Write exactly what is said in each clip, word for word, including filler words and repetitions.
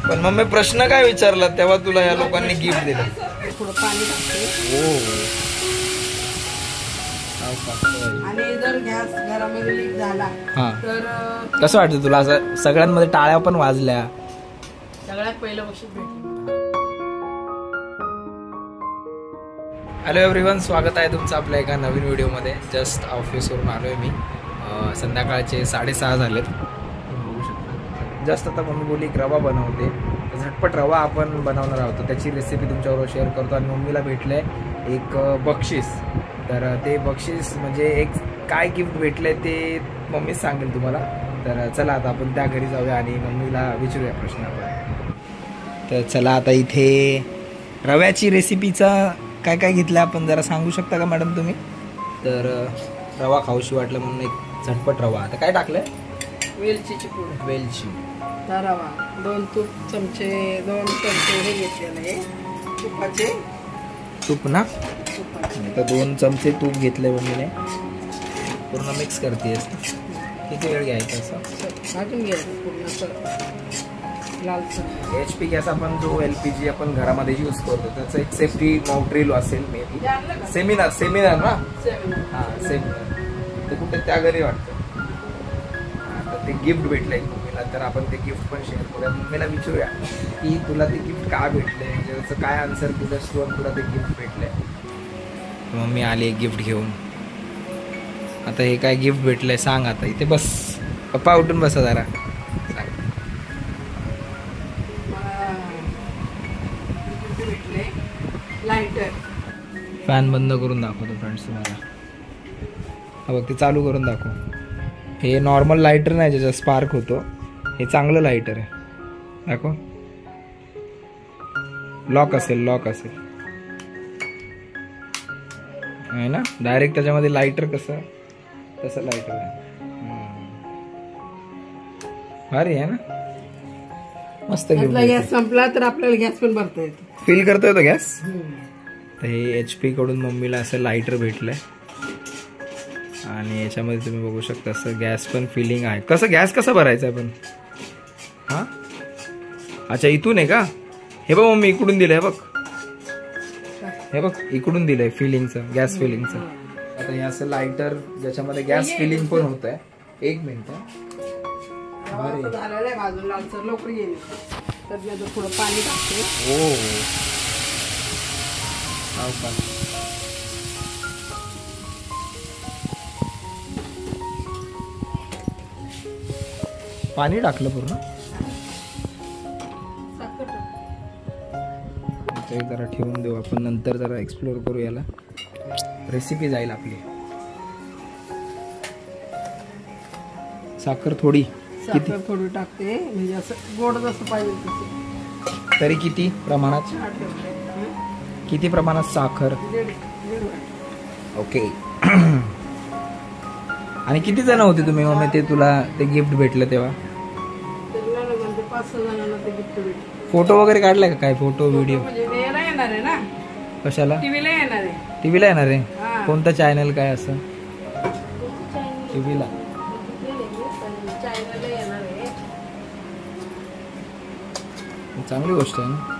पण मग मी प्रश्न काय विचारला तेव्हा तुला या लोकांनी गिफ्ट दिलं? थोडं पाणी टाकते आणि जर गॅस घरामध्ये लीक झाला तर कसं वाटतं तुला? असं सगळ्यांमध्ये टाळ्या पण वाजल्या. सगळ्यात पहिलं बक्षीस भेटलं. हॅलो एव्हरीवन, स्वागत आहे तुमचं आपल्या एका नवीन व्हिडिओमध्ये. जस्ट ऑफिसवरून आलो आहे मी. संध्याकाळचे साडेसहा झालेत. बघू शकता जस्ट आता मम्मी बोलली एक रवा बनवते. झटपट रवा आपण बनवणार आहोत, त्याची रेसिपी तुमच्याबरोबर शेअर करतो. आणि मम्मीला भेटलं आहे एक बक्षीस. तर ते बक्षीस म्हणजे एक काय गिफ्ट भेटलं आहे ते मम्मी सांगेल तुम्हाला. तर चला आता आपण त्या घरी जाऊया आणि मम्मीला विचारूया प्रश्न आपण. तर चला आता इथे रव्याची रेसिपीचा काय काय घेतलं आपण जरा सांगू शकता का मॅडम तुम्ही? तर रवा खाऊशी वाटलं म्हणून एक झटपट रवा. आता काय टाकलंय? वेलचीची पूड, वेलची, रवा, दोन तूप चमचे, दोन चमचे हे घेतलेले आहे तुपाचे. तूप ना? तुपाचे तर दोन चमचे तूप घेतले मम्मीने. पूर्ण मिक्स करतेस. किती वेळ घ्यायचा असं? भाजून घ्यायचं पूर्ण लालसर. एच पी गॅस आपण जो एल पी जी आपण घरामध्ये यूज करतो त्याचं एक सेफ्टी मॉड्रील असेल मे बी. सेमिनार सेमिनार ना? हां सेमिनार. ते कुठे त्या घरी वाटतं. तर ते गिफ्ट भेटलंय मम्मीला, तर आपण ते गिफ्ट पण शेअर करूया. मम्मीला विचारूया की तुला ते गिफ्ट का भेटलंय, म्हणजे त्याचं काय आन्सर दिलंस तू आणि तुला ते गिफ्ट भेटलंय. मम्मी आली एक गिफ्ट घेऊन. आता हे काय गिफ्ट भेटलंय सांग. आता इथे बस पप्पा, उठून बसा जरा. लायटर. फॅन बंद करून दाखवतो फ्रेंड्स तुम्हाला. हा बघ, ते चालू करून दाखव. हे नॉर्मल लायटर नाही ज्याचा स्पार्क होतो, हे चांगलं लायटर आहे. दाखव. लॉक असेल, लॉक असेल आहे ना. डायरेक्ट त्याच्यामध्ये लायटर कसं तसं लायटर आहे. भारी आहे ना, मस्त. गॅस संपला तर आपल्याला गॅस पण भरता येतो. फील करतोय तो गॅस. तर हे एच पी कडून मम्मीला असं लायटर भेटलंय आणि याच्यामध्ये तुम्ही बघू शकता असं गॅस पण फिलिंग आहे. कसं गॅस कसं भरायचं आहे पण? हा अच्छा, इथून आहे का? हे बघ मम्मी इकडून दिलंय बघ. हे बघ इकडून दिलंय फिलिंगचं, गॅस फिलिंगचं. आता हे असं लायटर ज्याच्यामध्ये गॅस फिलिंग पण होत आहे. एक मिनिट. झालेलं आहे भाजून लालसर, लवकर येईल. तर थोडं पाणी टाकते. हो पाणी टाकलं पूर्ण. ते जरा ठेवून देऊ आपण, नंतर जरा एक्सप्लोर करू याला. रेसिपी जाईल आपली. साखर थोडी, साखर थोडी टाकते म्हणजे असं गोड जसं पाहिजे तसं. तरी किती प्रमाणात? किती प्रमाणात साखर? ओके. आणि किती जण होते तुम्ही मम्मी ते तुला ते गिफ्ट भेटलं तेव्हा? पाच सहा जणांना ते गिफ्ट भेटलं. फोटो वगैरे काढलाय का? काय फोटो व्हिडिओ? येणार आहे ना. कशाला? टीव्हीला येणार आहे. टीव्हीला येणार आहे? कोणतं चॅनल काय असं? टीव्हीला चांगली गोष्ट आहे ना.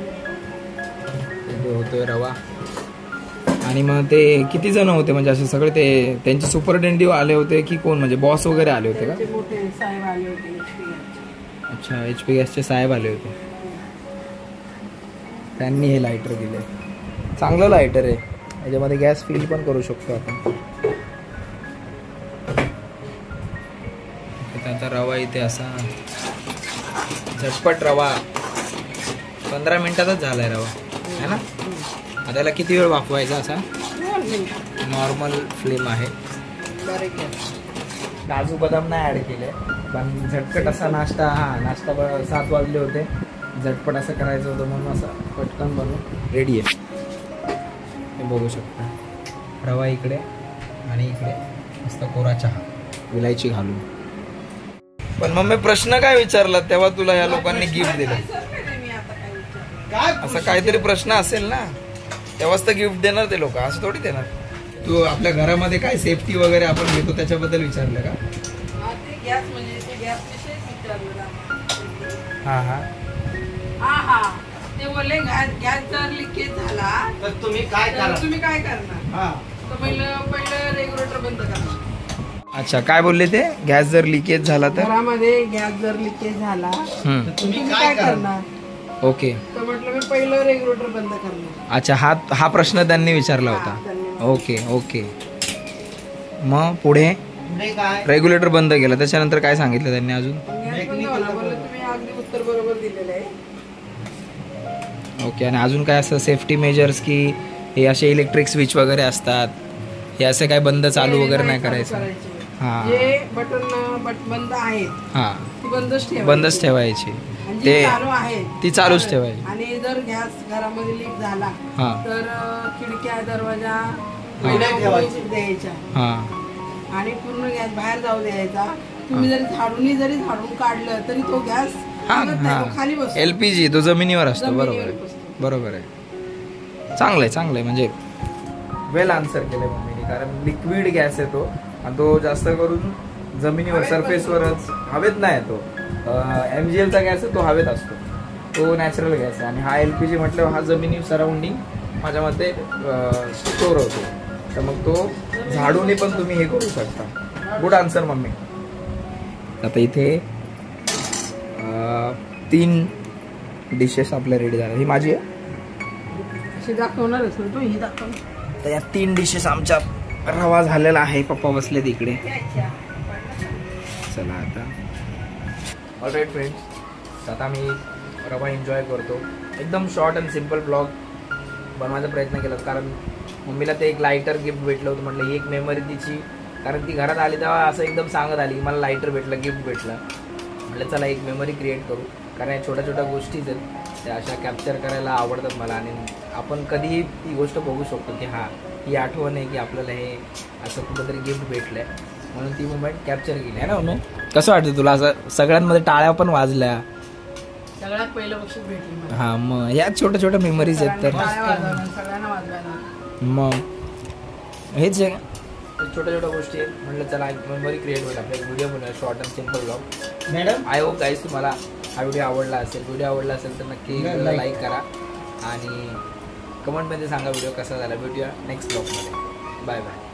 होतोय रवा. आणि मग ते किती जण होते म्हणजे असे सगळे? ते त्यांचे सुपरटेंडिव्ह आले होते की कोण, म्हणजे बॉस वगैरे आले होते का? मोठे साहेब आले होते. अच्छा, एच पी गॅसचे साहेब आले होते. त्यांनी हे लायटर दिले. चांगलं लायटर आहे, याच्यामध्ये गॅस फिल पण करू शकतो आपण. आता रवा इथे असा झटपट रवा पंधरा मिनिटातच झालाय रवा है ना. आता याला किती वेळ वाफवायचा? असा नॉर्मल फ्लेम आहे. काजू बदाम नाही ऍड केले, पण झटपट असा नाश्ता. हा नाश्ता सात वाजले होते, झटपट असं करायचं होतं म्हणून असं पटकन बनवून रेडी आहे. हे बघू शकता रवा इकडे आणि इकडे मस्त कोरा चहा विलायची घालून. पण मग मी प्रश्न काय विचारला तेव्हा तुला या लोकांनी गिफ्ट दिलं? असं काहीतरी प्रश्न असेल ना, तेव्हाच तर गिफ्ट देणार ते लोक, असं थोडी देणार. तू आपल्या घरामध्ये काय सेफ्टी वगैरे आपण घेतो त्याच्याबद्दल विचारलं का? गॅस म्हणजे गॅस विषयी विचारलं. हां हां हा हा ते बोलले गॅस जर लिकेज झाला तर तुम्ही काय तर करा तुम्ही काय करणार हा तर पहिलं पहिलं रेग्युलेटर बंद करणार. अच्छा काय बोलले ते गॅस जर लिकेज झाला तर घरामध्ये गॅस जर लिकेज झाला हम्म. तर तुम्ही तुम्ही काय काय करा करणार ओके. तर म्हटलं मी पहिलं रेग्युलेटर बंद करणार. अच्छा हा हा प्रश्न त्यांनी विचारला हा, होता. त्यांनी- ओके ओके. मग पुढे पुढे काय रेग्युलेटर बंद केलं त्याच्यानंतर काय सांगितलं त्यांनी अजून? गॅस बंद होला. बोलले तुम्ही अगदी उत्तर बरोबर दिलेलं आहे. ओके. आणि अजून काय असं सेफ्टी मेजर्स की हे असे इलेक्ट्रिक स्विच वगैरे असतात हे असे काय बंद चालू ते वगैरे नाही चालू करायचं? करायचे. हा जे बटन बट बंद आहेत हा ती बंदच ठेवायची. बंदच ठेवायची. आणि जी ते चालू आहेत ती चालूच ठेवायची. आणि जर गॅस घरामध्ये लीक झाला हा तर अ, खिडक्या दरवाजा पहिल्या ठेवायची. व्यवस्थित द्यायच्या हा आणि पूर्ण गॅस बाहेर जाऊ द्यायचा. तुम्ही जरी झाडून जरी झाडून काढलं तरी तो गॅस हा लागत नाही, तो खाली हा बसतो. एलपीजी तो जमिनीवर असतो. जमिनीवर बरोबर आहे बसतो. बरोबर आहे. चांगलं आहे चांगलं आहे म्हणजे वेल आन्सर केलं मम्मीने. कारण लिक्विड गॅस आहे तो आणि तो जास्त करून जमिनीवर हवेत सरफेसवरच हवेत नाही तो एम जी एलचा गॅस आहे तो हवेत असतो. तो नॅचरल गॅस आहे आणि हा एल पी जी म्हटल्यावर हा जमिनी सराउंडिंग माझ्या मते स्टोर होतो. तर मग तो झाडूने पण तुम्ही हे करू शकता. Good answer mummy. आता इथे अं, तीन डिशेस आपल्या रेडी झाल्या. ही माझी आहे. अशी दाखवणारच ना तू ही दाखव. तर या तीन डिशेस आमच्या रवा झालेला आहे. पप्पा बसले तिकडे. चला आता ऑलराईट फ्रेंड्स आता मी रवा एन्जॉय करतो. एकदम शॉर्ट अँड सिम्पल ब्लॉग बनवायचा प्रयत्न केला कारण मम्मीला ते एक लायटर गिफ्ट भेटलं होतं. म्हटलं ही एक मेमरी तिची कारण ती घरात आली तेव्हा असं एकदम सांगत आली की मला लायटर भेटलं गिफ्ट भेटलं. म्हटलं चला एक मेमरी क्रिएट करू कारण या छोट्या छोट्या गोष्टीच आहेत त्या अशा कॅप्चर करायला आवडतात मला आणि आपण कधीही ती गोष्ट बघू शकतो की हां ही आठवण आहे की आपल्याला हे असं कुठंतरी गिफ्ट भेटलं आहे म्हणून ती मुमेंट कॅप्चर केली आहे ना. म्हणून कसं वाटतं तुला? असं सगळ्यांमध्ये टाळ्या पण वाजल्या. सगळ्यात पहिलं बक्षीस भेटली मला. हां मग ह्या छोट्या छोट्या मेमरीज आहेत तर टाळ्या वाजवणार, सगळ्यांना वाजवायला. मग हेच आहे छोट्या छोट्या गोष्टी आहेत. म्हटलं चला एक मेमरी क्रिएट होईल आपल्या व्हिडिओ बनवूया short and simple blog. Madam I hope guys तुम्हाला हा व्हिडिओ आवडला असेल. व्हिडिओ आवडला असेल तर नक्की लाईक करा आणि कमेंटमध्ये सांगा व्हिडिओ कसा झाला. भेटूया नेक्स्ट ब्लॉगमध्ये. Bye bye.